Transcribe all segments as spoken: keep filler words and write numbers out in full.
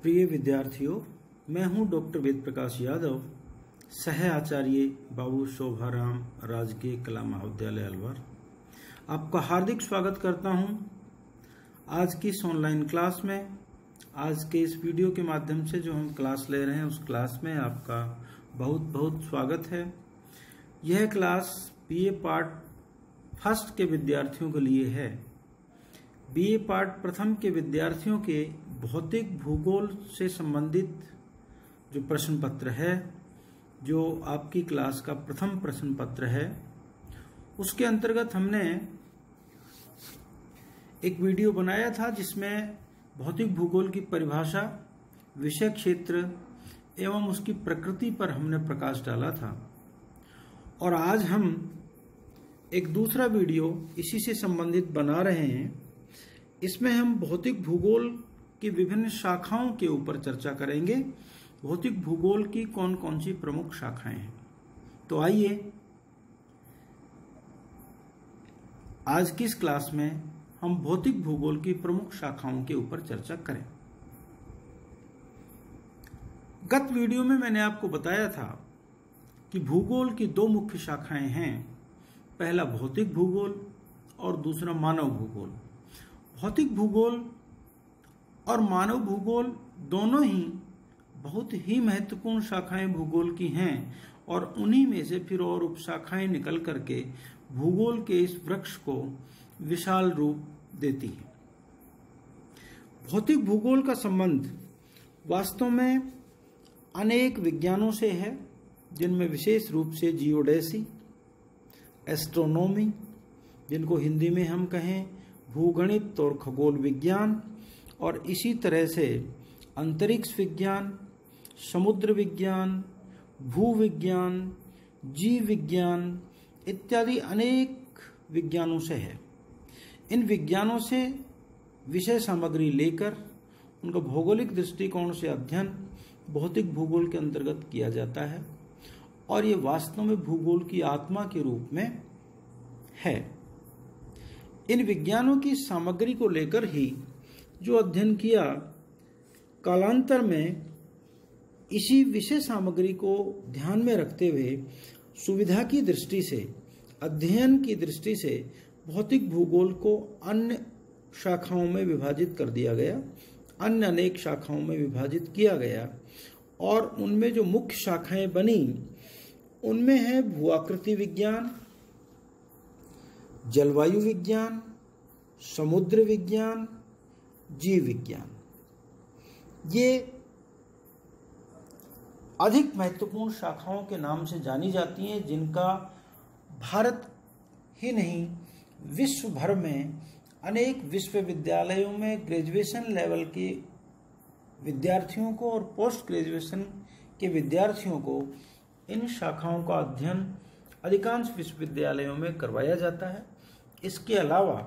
प्रिय विद्यार्थियों, मैं हूं डॉक्टर वेद प्रकाश यादव, सह आचार्य बाबू शोभाराम राजकीय कला महाविद्यालय अलवर। आपका हार्दिक स्वागत करता हूं आज की इस ऑनलाइन क्लास में। आज के इस वीडियो के माध्यम से जो हम क्लास ले रहे हैं उस क्लास में आपका बहुत बहुत स्वागत है। यह क्लास बीए पार्ट फर्स्ट के विद्यार्थियों के लिए है। बीए पार्ट प्रथम के विद्यार्थियों के भौतिक भूगोल से संबंधित जो प्रश्न पत्र है, जो आपकी क्लास का प्रथम प्रश्न पत्र है, उसके अंतर्गत हमने एक वीडियो बनाया था जिसमें भौतिक भूगोल की परिभाषा, विषय क्षेत्र एवं उसकी प्रकृति पर हमने प्रकाश डाला था। और आज हम एक दूसरा वीडियो इसी से संबंधित बना रहे हैं। इसमें हम भौतिक भूगोल की विभिन्न शाखाओं के ऊपर चर्चा करेंगे। भौतिक भूगोल की कौन कौन सी प्रमुख शाखाएं हैं, तो आइए आज की इस क्लास में हम भौतिक भूगोल की प्रमुख शाखाओं के ऊपर चर्चा करें। गत वीडियो में मैंने आपको बताया था कि भूगोल की दो मुख्य शाखाएं हैं, पहला भौतिक भूगोल और दूसरा मानव भूगोल। भौतिक भूगोल और मानव भूगोल दोनों ही बहुत ही महत्वपूर्ण शाखाएं भूगोल की हैं और उन्हीं में से फिर और उपशाखाएं निकल करके भूगोल के इस वृक्ष को विशाल रूप देती है। भौतिक भूगोल का संबंध वास्तव में अनेक विज्ञानों से है, जिनमें विशेष रूप से जियोडेसी, एस्ट्रोनॉमी, जिनको हिंदी में हम कहें भूगणित और खगोल विज्ञान, और इसी तरह से अंतरिक्ष विज्ञान, समुद्र विज्ञान, भू विज्ञान, जीव विज्ञान इत्यादि अनेक विज्ञानों से है। इन विज्ञानों से विषय सामग्री लेकर उनका भौगोलिक दृष्टिकोण से अध्ययन भौतिक भूगोल के अंतर्गत किया जाता है और ये वास्तव में भूगोल की आत्मा के रूप में है। इन विज्ञानों की सामग्री को लेकर ही जो अध्ययन किया, कालांतर में इसी विषय सामग्री को ध्यान में रखते हुए सुविधा की दृष्टि से, अध्ययन की दृष्टि से भौतिक भूगोल को अन्य शाखाओं में विभाजित कर दिया गया, अन्य अनेक शाखाओं में विभाजित किया गया। और उनमें जो मुख्य शाखाएं बनी उनमें है भूआकृति विज्ञान, जलवायु विज्ञान, समुद्र विज्ञान, जीव विज्ञान। ये अधिक महत्वपूर्ण शाखाओं के नाम से जानी जाती हैं, जिनका भारत ही नहीं विश्व भर में अनेक विश्वविद्यालयों में ग्रेजुएशन लेवल के विद्यार्थियों को और पोस्ट ग्रेजुएशन के विद्यार्थियों को इन शाखाओं का अध्ययन अधिकांश विश्वविद्यालयों में करवाया जाता है। इसके अलावा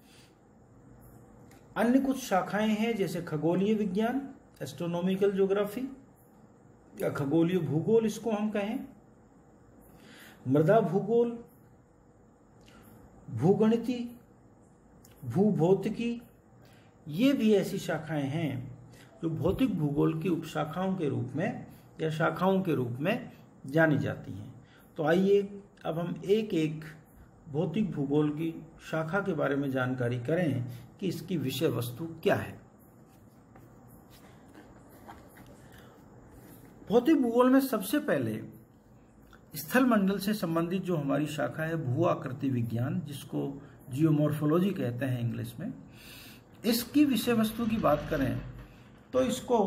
अन्य कुछ शाखाएं हैं, जैसे खगोलीय विज्ञान, एस्ट्रोनॉमिकल ज्योग्राफी या खगोलीय भूगोल इसको हम कहें, मृदा भूगोल, भूगणिती, भूभौतिकी, ये भी ऐसी शाखाएं हैं जो भौतिक भूगोल की उपशाखाओं के रूप में या शाखाओं के रूप में जानी जाती हैं। तो आइए अब हम एक एक भौतिक भूगोल की शाखा के बारे में जानकारी करें कि इसकी विषय वस्तु क्या है। भौतिक भूगोल में सबसे पहले स्थल मंडल से संबंधित जो हमारी शाखा है भू आकृति विज्ञान, जिसको जियोमॉर्फोलॉजी कहते हैं इंग्लिश में, इसकी विषय वस्तु की बात करें तो इसको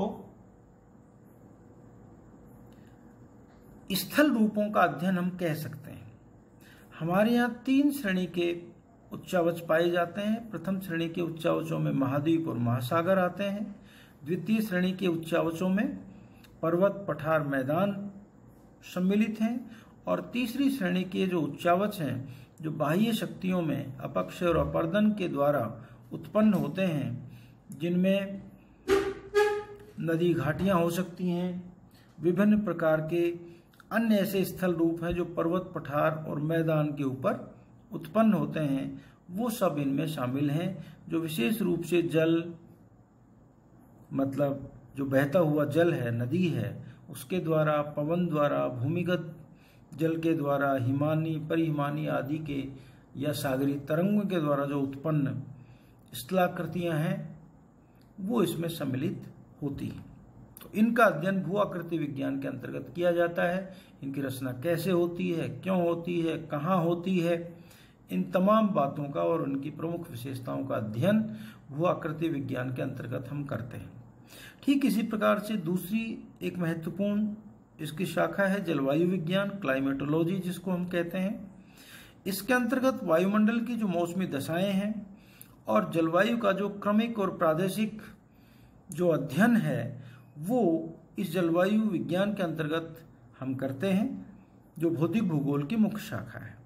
स्थल रूपों का अध्ययन हम कह सकते हैं। हमारे यहाँ तीन श्रेणी के उच्चावच पाए जाते हैं। प्रथम श्रेणी के उच्चावचों में महाद्वीप और महासागर आते हैं। द्वितीय श्रेणी के उच्चावचों में पर्वत, पठार, मैदान सम्मिलित हैं। और तीसरी श्रेणी के जो उच्चावच हैं, जो बाह्य शक्तियों में अपक्षय और अपर्दन के द्वारा उत्पन्न होते हैं, जिनमें नदी घाटियां हो सकती हैं, विभिन्न प्रकार के अन्य ऐसे स्थल रूप हैं जो पर्वत, पठार और मैदान के ऊपर उत्पन्न होते हैं, वो सब इनमें शामिल हैं, जो विशेष रूप से जल मतलब जो बहता हुआ जल है, नदी है, उसके द्वारा, पवन द्वारा, भूमिगत जल के द्वारा, हिमानी, परिहिमानी आदि के या सागरीय तरंगों के द्वारा जो उत्पन्न स्थलाकृतियां हैं वो इसमें सम्मिलित होती हैं। तो इनका अध्ययन भू आकृति विज्ञान के अंतर्गत किया जाता है। इनकी रचना कैसे होती है, क्यों होती है, कहाँ होती है, इन तमाम बातों का और उनकी प्रमुख विशेषताओं का अध्ययन भू आकृति विज्ञान के अंतर्गत हम करते हैं। ठीक इसी प्रकार से दूसरी एक महत्वपूर्ण इसकी शाखा है जलवायु विज्ञान, क्लाइमेटोलॉजी जिसको हम कहते हैं। इसके अंतर्गत वायुमंडल की जो मौसमी दशाएं हैं और जलवायु का जो क्रमिक और प्रादेशिक जो अध्ययन है वो इस जलवायु विज्ञान के अंतर्गत हम करते हैं, जो भौतिक भूगोल की मुख्य शाखा है।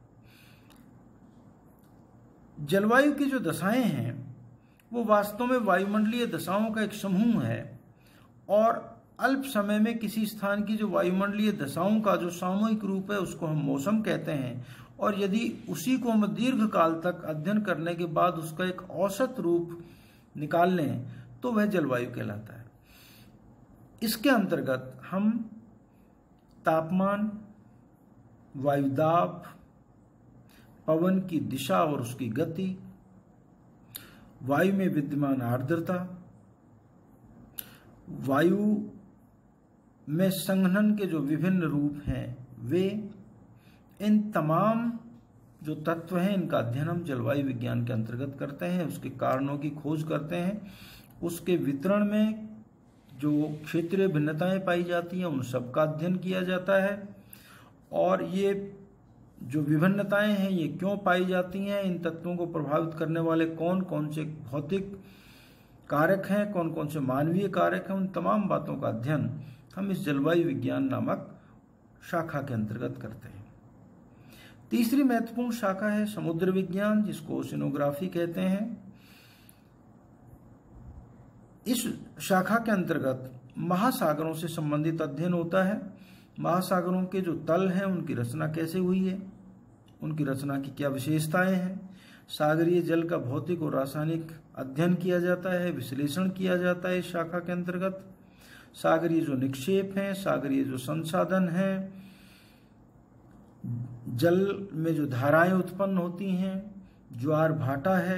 जलवायु की जो दशाएं हैं वो वास्तव में वायुमंडलीय दशाओं का एक समूह है और अल्प समय में किसी स्थान की जो वायुमंडलीय दशाओं का जो सामूहिक रूप है उसको हम मौसम कहते हैं, और यदि उसी को हम दीर्घ काल तक अध्ययन करने के बाद उसका एक औसत रूप निकाल लें तो वह जलवायु कहलाता है। इसके अंतर्गत हम तापमान, वायुदाब, पवन की दिशा और उसकी गति, वायु में विद्यमान आर्द्रता, वायु में संघनन के जो विभिन्न रूप हैं वे, इन तमाम जो तत्व हैं इनका अध्ययन हम जलवायु विज्ञान के अंतर्गत करते हैं। उसके कारणों की खोज करते हैं, उसके वितरण में जो क्षेत्रीय भिन्नताएं पाई जाती हैं उन सब का अध्ययन किया जाता है, और ये जो विभिन्नताएं हैं ये क्यों पाई जाती हैं, इन तत्वों को प्रभावित करने वाले कौन कौन से भौतिक कारक हैं, कौन कौन से मानवीय कारक हैं, उन तमाम बातों का अध्ययन हम इस जलवायु विज्ञान नामक शाखा के अंतर्गत करते हैं। तीसरी महत्वपूर्ण शाखा है समुद्र विज्ञान जिसको ओशिनोग्राफी कहते हैं। इस शाखा के अंतर्गत महासागरों से संबंधित अध्ययन होता है। महासागरों के जो तल हैं उनकी रचना कैसे हुई है, उनकी रचना की क्या विशेषताएं हैं, सागरीय जल का भौतिक और रासायनिक अध्ययन किया जाता है, विश्लेषण किया जाता है इस शाखा के अंतर्गत। सागरीय जो निक्षेप हैं, सागरीय जो संसाधन हैं, जल में जो धाराएं उत्पन्न होती हैं, ज्वार भाटा है,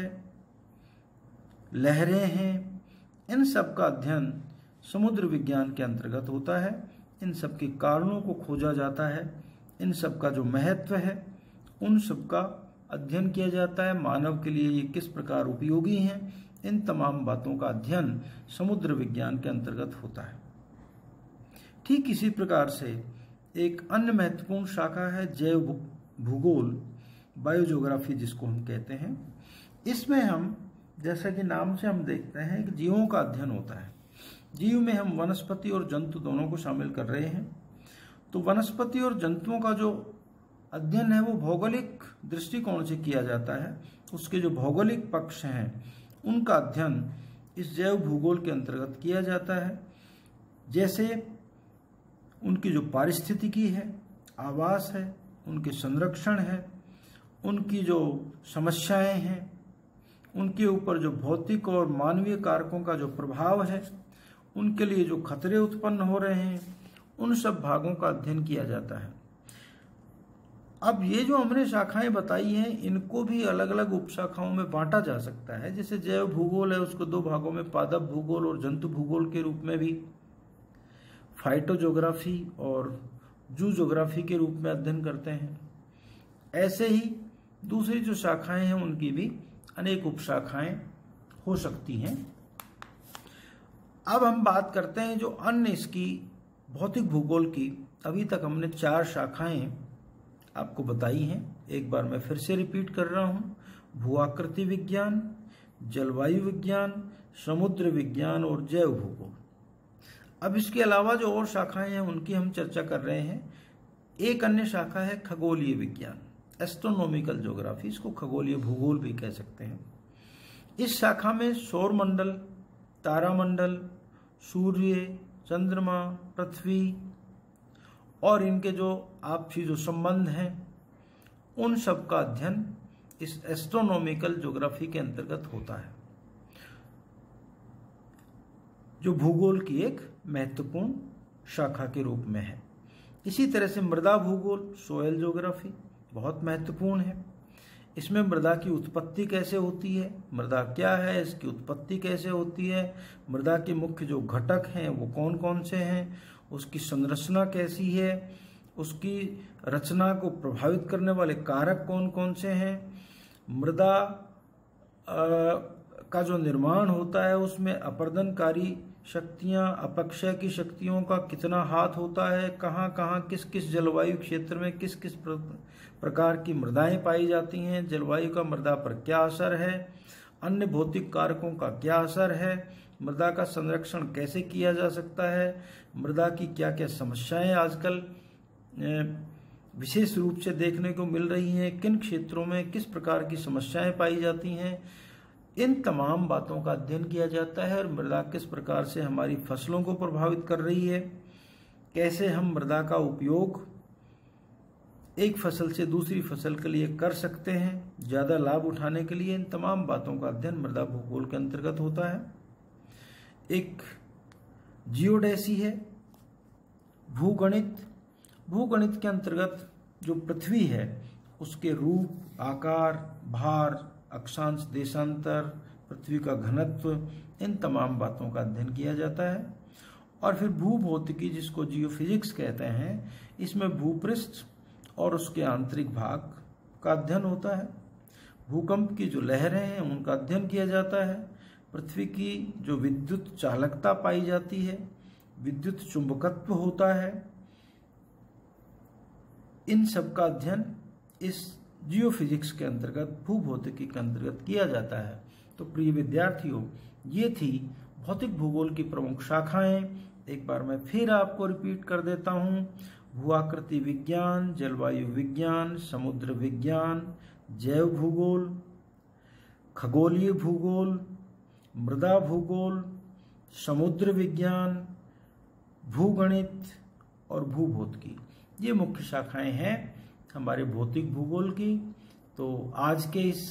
लहरें हैं, इन सब का अध्ययन समुद्र विज्ञान के अंतर्गत होता है। इन सब के कारणों को खोजा जाता है, इन सब का जो महत्व है उन सब का अध्ययन किया जाता है, मानव के लिए ये किस प्रकार उपयोगी हैं, इन तमाम बातों का अध्ययन समुद्र विज्ञान के अंतर्गत होता है। ठीक इसी प्रकार से एक अन्य महत्वपूर्ण शाखा है जैव भूगोल, बायोजियोग्राफी जिसको हम कहते हैं। इसमें हम जैसा कि नाम से हम देखते हैं कि जीवों का अध्ययन होता है। जीव में हम वनस्पति और जंतु दोनों को शामिल कर रहे हैं। तो वनस्पति और जंतुओं का जो अध्ययन है वो भौगोलिक दृष्टिकोण से किया जाता है। उसके जो भौगोलिक पक्ष हैं उनका अध्ययन इस जैव भूगोल के अंतर्गत किया जाता है, जैसे उनकी जो पारिस्थितिकी है, आवास है, उनके संरक्षण है, उनकी जो समस्याएं हैं, उनके ऊपर जो भौतिक और मानवीय कारकों का जो प्रभाव है, उनके लिए जो खतरे उत्पन्न हो रहे हैं, उन सब भागों का अध्ययन किया जाता है। अब ये जो हमने शाखाएं बताई हैं इनको भी अलग अलग उपशाखाओं में बांटा जा सकता है। जैसे जैव भूगोल है उसको दो भागों में पादप भूगोल और जंतु भूगोल के रूप में भी, फाइटोजियोग्राफी और जू ज्योग्राफी के रूप में अध्ययन करते हैं। ऐसे ही दूसरी जो शाखाएं हैं उनकी भी अनेक उपशाखाएं हो सकती हैं। अब हम बात करते हैं जो अन्य इसकी भौतिक भूगोल की। अभी तक हमने चार शाखाएं आपको बताई हैं, एक बार मैं फिर से रिपीट कर रहा हूं। भू आकृति विज्ञान, जलवायु विज्ञान, समुद्र विज्ञान और जैव भूगोल। अब इसके अलावा जो और शाखाएं हैं उनकी हम चर्चा कर रहे हैं। एक अन्य शाखा है खगोलीय विज्ञान, एस्ट्रोनॉमिकल ज्योग्राफी, इसको खगोलीय भूगोल भी कह सकते हैं। इस शाखा में सौर मंडल, तारामंडल, सूर्य, चंद्रमा, पृथ्वी और इनके जो आपसी जो संबंध हैं उन सब का अध्ययन इस एस्ट्रोनॉमिकल ज्योग्राफी के अंतर्गत होता है। जो भूगोल की एक महत्वपूर्ण शाखा के रूप में है। इसी तरह से मृदा भूगोल, सोयल ज्योग्राफी, बहुत महत्वपूर्ण है। इसमें मृदा की उत्पत्ति कैसे होती है, मृदा क्या है, इसकी उत्पत्ति कैसे होती है, मृदा के मुख्य जो घटक हैं वो कौन कौन से हैं, उसकी संरचना कैसी है, उसकी रचना को प्रभावित करने वाले कारक कौन कौन से हैं, मृदा का जो निर्माण होता है उसमें अपर्दनकारी शक्तियां, अपक्षय की शक्तियों का कितना हाथ होता है, कहाँ कहाँ किस किस जलवायु क्षेत्र में किस किस प्रकार की मृदाएं पाई जाती हैं, जलवायु का मृदा पर क्या असर है, अन्य भौतिक कारकों का क्या असर है, मृदा का संरक्षण कैसे किया जा सकता है, मृदा की क्या क्या समस्याएं आजकल विशेष रूप से देखने को मिल रही हैं, किन क्षेत्रों में किस प्रकार की समस्याएं पाई जाती हैं, इन तमाम बातों का अध्ययन किया जाता है। और मृदा किस प्रकार से हमारी फसलों को प्रभावित कर रही है, कैसे हम मृदा का उपयोग एक फसल से दूसरी फसल के लिए कर सकते हैं ज़्यादा लाभ उठाने के लिए, इन तमाम बातों का अध्ययन मृदा भूगोल के अंतर्गत होता है। एक जियोडेसी है, भूगणित। भूगणित के अंतर्गत जो पृथ्वी है उसके रूप, आकार, भार, अक्षांश, देशांतर, पृथ्वी का घनत्व, इन तमाम बातों का अध्ययन किया जाता है। और फिर भूभौतिकी, जिसको जियोफिजिक्स कहते हैं, इसमें भूपृष्ठ और उसके आंतरिक भाग का अध्ययन होता है। भूकंप की जो लहरें हैं उनका अध्ययन किया जाता है। पृथ्वी की जो विद्युत चालकता पाई जाती है, विद्युत चुंबकत्व होता है, इन सब का अध्ययन इस जियोफिजिक्स के अंतर्गत, भूभौतिकी के अंतर्गत किया जाता है। तो प्रिय विद्यार्थियों, ये थी भौतिक भूगोल की प्रमुख शाखाएं। एक बार मैं फिर आपको रिपीट कर देता हूं। भूआकृति विज्ञान, जलवायु विज्ञान, समुद्र विज्ञान, जैव भूगोल, खगोलीय भूगोल, मृदा भूगोल, समुद्र विज्ञान, भूगणित और भूभौतिकी, ये मुख्य शाखाएं हैं हमारे भौतिक भूगोल की। तो आज के इस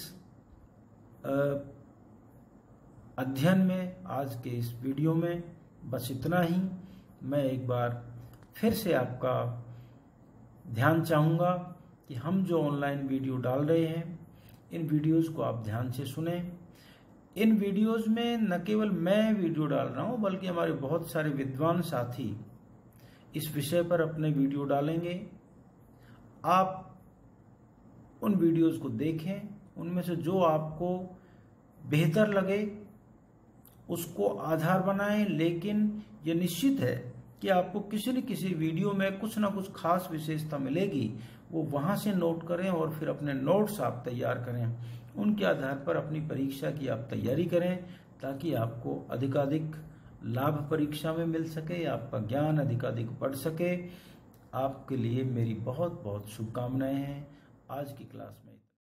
अध्ययन में, आज के इस वीडियो में बस इतना ही। मैं एक बार फिर से आपका ध्यान चाहूँगा कि हम जो ऑनलाइन वीडियो डाल रहे हैं, इन वीडियोस को आप ध्यान से सुने। इन वीडियोस में न केवल मैं वीडियो डाल रहा हूँ, बल्कि हमारे बहुत सारे विद्वान साथी इस विषय पर अपने वीडियो डालेंगे। आप उन वीडियोस को देखें, उनमें से जो आपको बेहतर लगे उसको आधार बनाएं। लेकिन ये निश्चित है कि आपको किसी न किसी वीडियो में कुछ ना कुछ खास विशेषता मिलेगी, वो वहां से नोट करें और फिर अपने नोट्स आप तैयार करें। उनके आधार पर अपनी परीक्षा की आप तैयारी करें, ताकि आपको अधिकाधिक लाभ परीक्षा में मिल सके, आपका ज्ञान अधिकाधिक बढ़ सके। आपके लिए मेरी बहुत बहुत शुभकामनाएं हैं। आज की क्लास में